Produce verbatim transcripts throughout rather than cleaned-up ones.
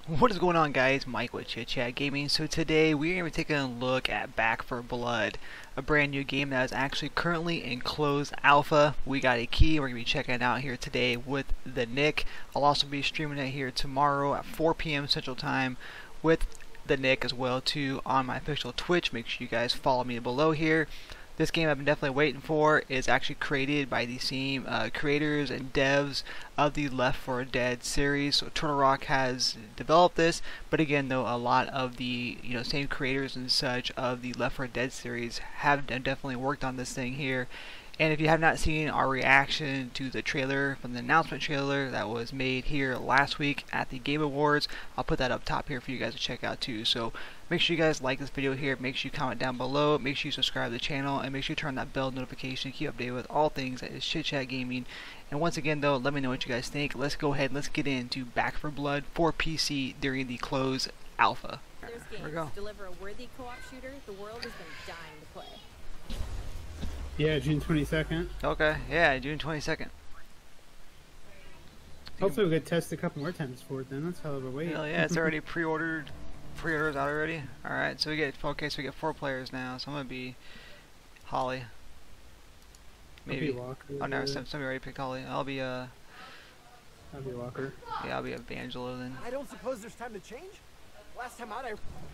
What is going on, guys? Mike with Chit Chat Gaming. So today we're going to be taking a look at Back four Blood, a brand new game that is actually currently in closed alpha. We got a key. We're going to be checking it out here today with the Nick. I'll also be streaming it here tomorrow at four P M Central Time with the Nick as well too on my official Twitch. Make sure you guys follow me below here. This game I've been definitely waiting for is actually created by the same uh, creators and devs of the Left four Dead series. So Turtle Rock has developed this, but again, though, a lot of the you know same creators and such of the Left four Dead series have definitely worked on this thing here. And if you have not seen our reaction to the trailer from the announcement trailer that was made here last week at the Game Awards, I'll put that up top here for you guys to check out too. So make sure you guys like this video here, make sure you comment down below, make sure you subscribe to the channel, and make sure you turn on that bell notification to keep updated with all things that is Chit Chat Gaming. And once again though, let me know what you guys think. Let's go ahead and let's get into Back four Blood for P C during the closed alpha. There's Here we games. go. Deliver a worthy co-op shooter the world has been dying to play. Yeah, June twenty-second. Okay, yeah, June twenty-second. Hopefully we could test a couple more times for it then. That's a hell of a wait. Hell yeah, it's already pre-ordered. Pre-orders out already. Alright, so we get, okay, so we get four players now. So I'm gonna be Holly. Maybe. I'll be Walker. Oh no, some- somebody already picked Holly. I'll be, uh, I'll be Walker. yeah, I'll be Evangelo then. I don't suppose there's time to change? Last time out I...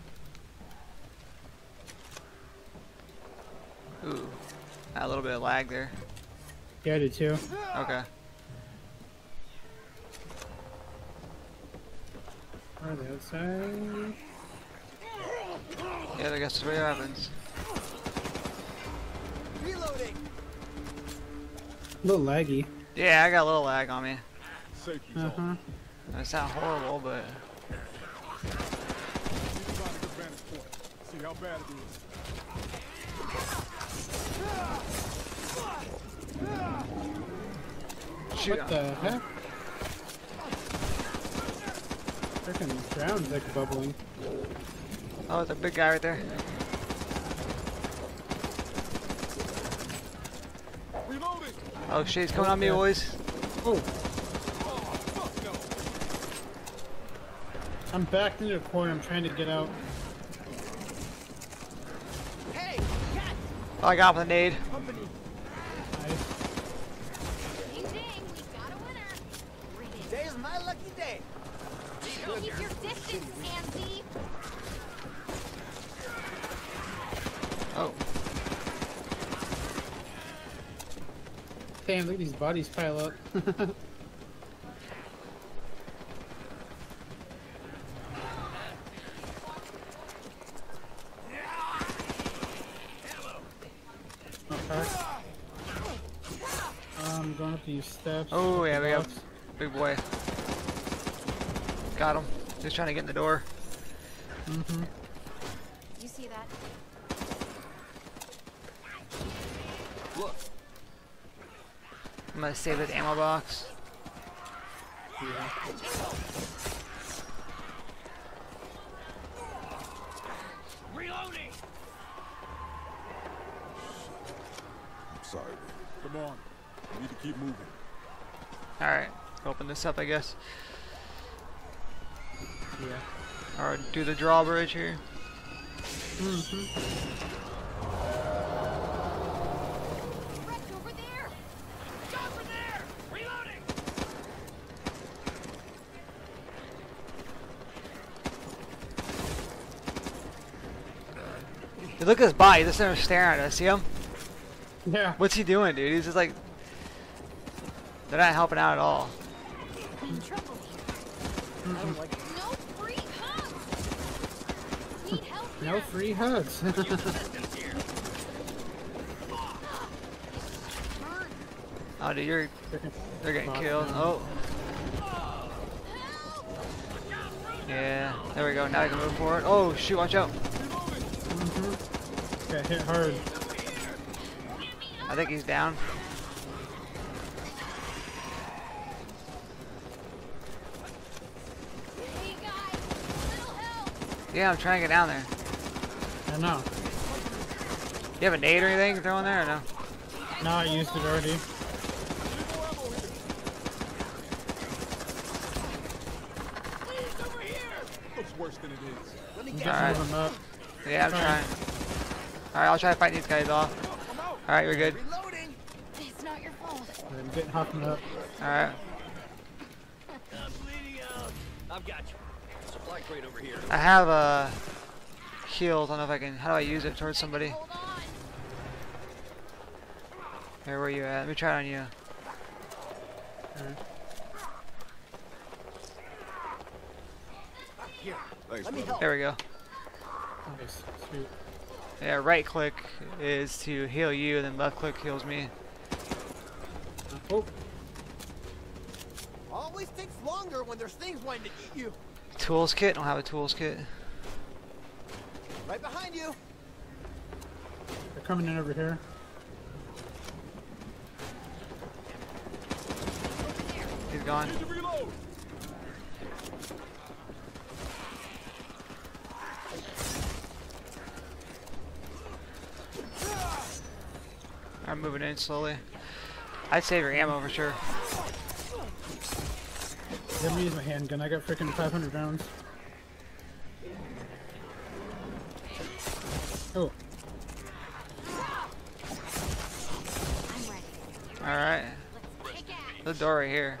Ooh, a little bit of lag there. Yeah, I did too. Okay. Are they outside? Yeah, I guess that's what happens. Reloading! A little laggy. Yeah, I got a little lag on me. Safety Uh zone. huh. It's not horrible, but Need to find a good vantage point. See how bad it is. shoot. What the heck? Freaking ground's like bubbling. Oh, it's a big guy right there. Reloading! Oh shit, he's coming on me, boys. Oh, Oh, fuck no! I'm backed into a corner. I'm trying to get out. Hey! Cat! Oh, I got him with a nade. Company! Nice. Ding ding, we got a winner. Bring it. Today's my lucky day! Keep your distance, Tansy. Oh, Damn, look at these bodies pile up. Okay. Um, going up these steps. oh yeah, we got Box. big boy. Got him. Just trying to get in the door. Mm-hmm. You see that? Look, I'm gonna save this ammo box. Yeah. Reloading! I'm sorry. Come on. We need to keep moving. Alright, open this up, I guess. Yeah. Or do the drawbridge here. Mm-hmm. Wrecked over there. Over there! Reloading! Dude, look at his body. He's just there staring at us. See him? Yeah. What's he doing, dude? He's just like... They're not helping out at all. In trouble here. I don't like it. No free hugs. Need help No here. free hugs. Oh, dude, you're... They're getting killed. Oh. Yeah, there we go. Now I can move forward. Oh, shoot, watch out. Mm-hmm. Got hit hard. I think he's down. Hey guys, little help. Yeah, I'm trying to get down there. I know. You have a nade or anything thrown there or no? No, I used it already. Please, over here! worse than it is. Let me I'm get just Alright. moving up. Yeah, I'm Trying. trying. Alright, I'll try to fight these guys off. I'm out. Alright, you're good. Reloading. It's not your fault. I'm getting hopping up. Alright. I'm bleeding out. I've got you. Supply crate over here. I have a heal. I don't know if I can. How do I use it towards somebody? Hold on. Here, where you at? Let me try it on you. Alright. Here. Thanks, Let me brother. help. There we go. Nice. Sweet. Yeah, right click is to heal you, and then left click heals me. Oh, Always takes longer when there's things wanting to eat you. Tools kit? I don't have a tools kit. Right behind you. they're coming in over here. He's gone. Need to reload. I'm moving in slowly. I'd save your ammo for sure. Let me use my handgun. I got freaking five hundred rounds. Oh, I'm ready. Alright. Let's kick ass. The door right here.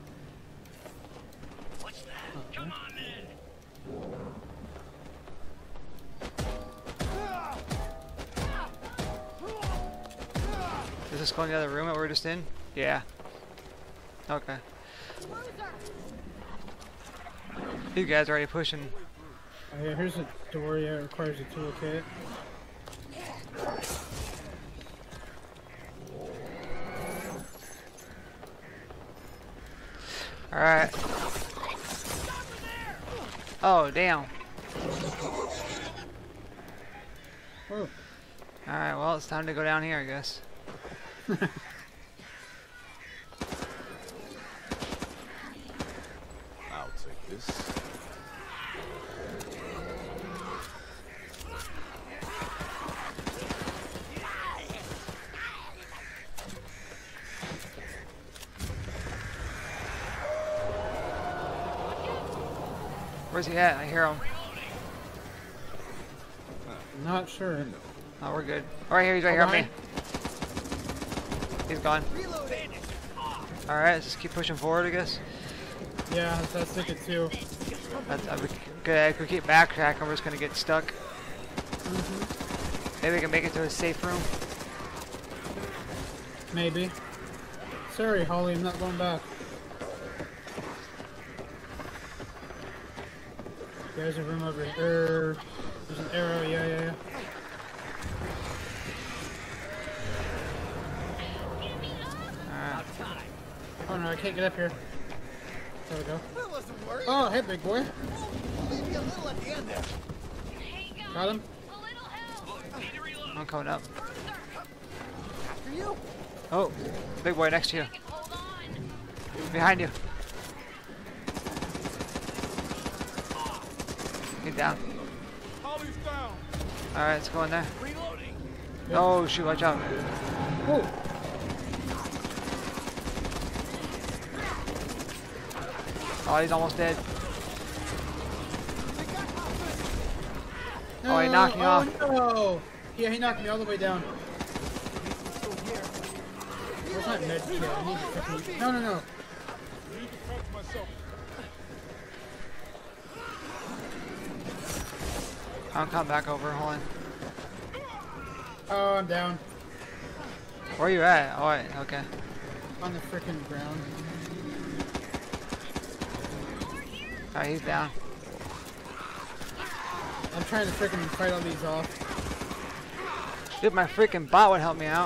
okay. Is this going to the other room that we're just in? Yeah. Okay. These guys are already pushing. Oh, yeah, here's a door. Yeah, it requires a toolkit. Alright. Oh, damn. Oh, Alright, well, it's time to go down here, I guess. I'll take this. Where's he at? I hear him. not sure. Oh, we're good. Oh, right here, he's right here on me. He's gone. Reloading. Alright, let's just keep pushing forward, I guess. Yeah, that's, that's thinking too. That's, uh, we, good. If we keep backtracking, we're just gonna get stuck. Maybe we can make it to a safe room. Maybe. Sorry, Holly, I'm not going back. There's a room over here. There's an arrow. Yeah, yeah, yeah. Alright. Oh no, I can't get up here. There we go. That wasn't worried. Oh, hey, big boy. Leave me a little at the end there. Hey guys, Got him. a little help. I'm coming up. After you. Oh, big boy next to you. Hold on. Behind you. Get down. Holly's down. Alright, let's go in there. Reloading. Oh, shoot, watch out. Oh, Oh, he's almost dead. Oh, he knocked me oh, off. no. Yeah, he knocked me all the way down. Where's my med kit? I need to freaking... No, no, no. I need to patch myself. I'll come back over, hold on. Oh, I'm down. Where you at? Oh, wait, okay. On the freaking ground. Alright, he's down. I'm trying to freaking fight all these off. Dude, my freaking bot would help me out.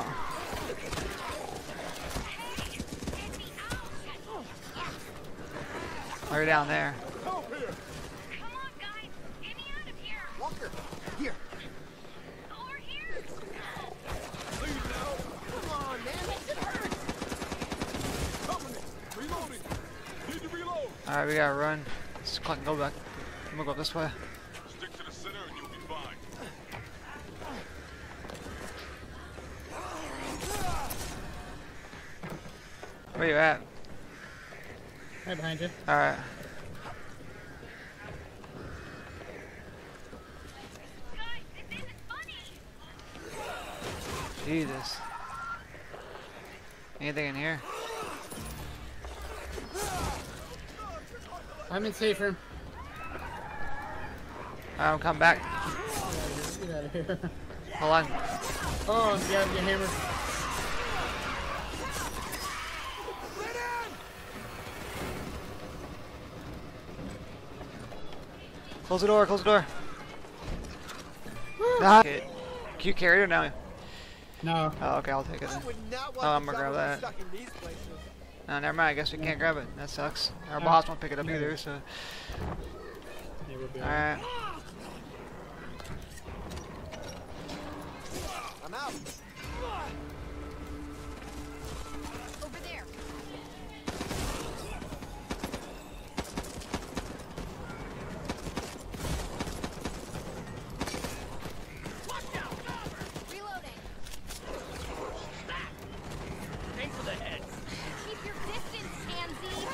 Oh, you're down there. Help here. Come on, guys. Get me out of here. Walker. Here. Over here. Leave now. Come on, man. Makes it hurt. Covering it. Reloading. Need to reload. Alright, we gotta run. Let's click and go back. I'm gonna go this way. Stick to the center and you'll be fine. Where you at? Right behind you. Alright. Jesus. Anything in here? I'm in safe room. Alright, come back. Get out of here. Hold on. Oh, yeah, get hammered. Close the door, close the door. Ah. Okay. Can you carry it or no? No. Oh, okay, I'll take it then. would not Oh, want I'm to gonna grab travel that. stuck in these places. No, never mind. I guess we can't grab it. That sucks. Our boss won't pick it up either, so. Yeah, we'll be all right. Alright. I'm out. Over there. Reloading. Aim for the head. Keep your distance, Tansy.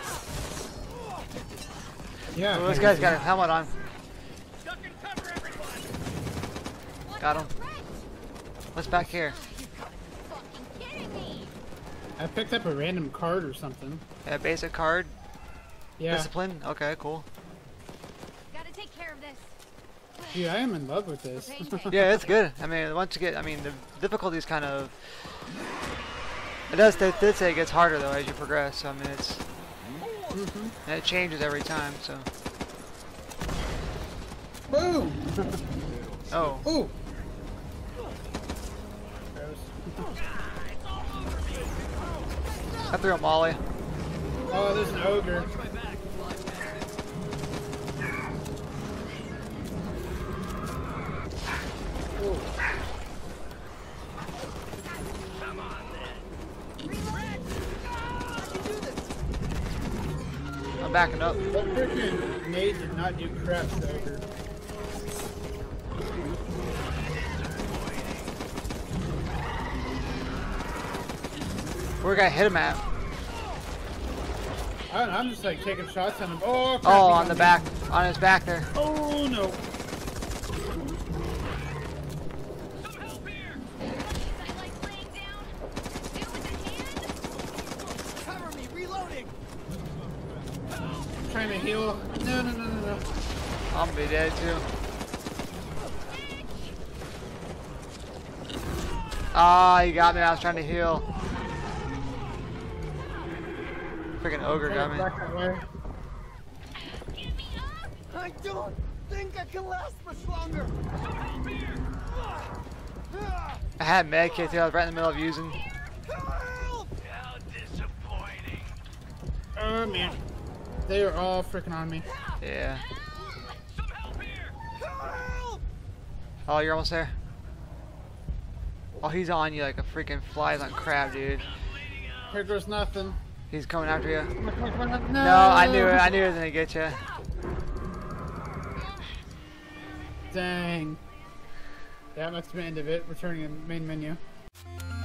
Yeah. Oh, this guy's got a helmet on. Duck and cover, everyone. What Got the him. frick? What's back here? You gotta be fucking kidding me. I picked up a random card or something. Yeah, basic card. Yeah. Discipline. Okay, cool. Gotta take care of this. Dude, I am in love with this. Yeah, it's good. I mean, once you get, I mean, the difficulty is kind of. It does. They did say it gets harder though as you progress. So I mean, it's. Mhm. And it changes every time. So. Boom! Oh. Ooh! Gross. I threw a molly. Oh, there's an ogre. Ooh. I'm backing up. That freaking nade did not do crap to the ogre. Where I hit him at? I don't know, I'm just like taking shots on him. Oh, crap, Oh, he on got the me. back, on his back there. Oh no! Some help here. I like laying down. Do it with a hand. Cover me. Reloading. I'm trying to heal. No, no, no, no, no. I'm gonna be dead too. Ah, he got me. I was trying to heal. Freaking ogre got me. Back that way. Get me up. I don't think I can last much longer. Some help here. I had med kit too. I was right in the middle of using. Help! How disappointing. Oh man. They are all freaking on me. Yeah. Some help here. Help! Oh, you're almost there. Oh, he's on you like a freaking flies on crab, dude. Here goes nothing. He's coming after you. No, No, I knew it. I knew it was gonna get you. Dang. That must have been the end of it. Returning to the main menu.